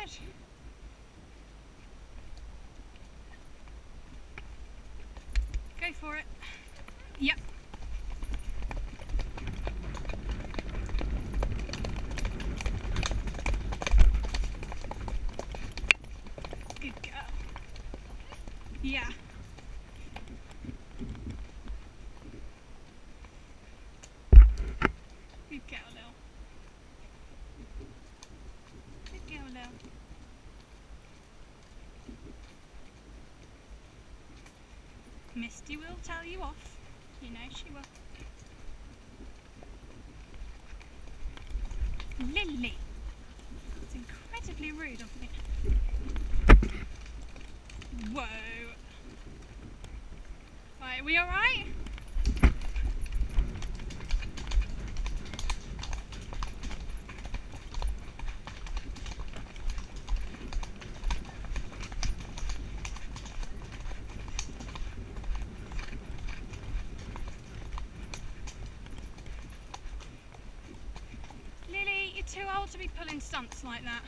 ahead. Go for it. Yep. Good girl. Yeah. Good girl, Lil. Good girl, Lil. Misty will tell you off. You know she will. Lily! It's incredibly rude of me. Whoa! Right, are we alright? Lily, you're too old to be pulling stunts like that.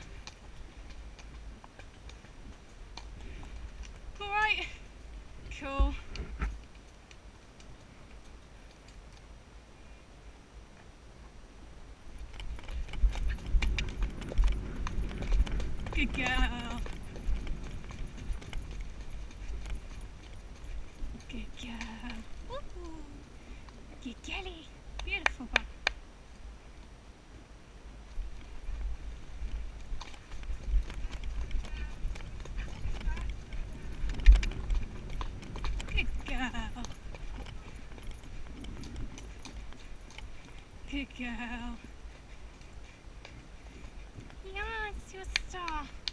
Alright? Cool. Good girl. Good girl. Woo-hoo. Good girlie. Beautiful one. Good girl. Good girl. Yes, you're a star.